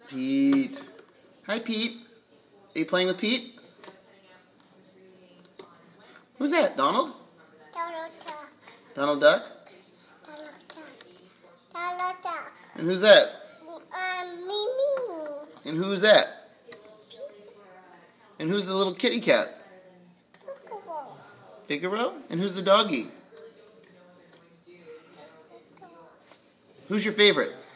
Pete. Hi, Pete. Are you playing with Pete? Who's that? Donald? Donald Duck. Donald Duck? Donald Duck. Donald Duck. And who's that? Mimi. And who's that? And who's the little kitty cat? Figaro? And who's the doggy? Who's your favorite?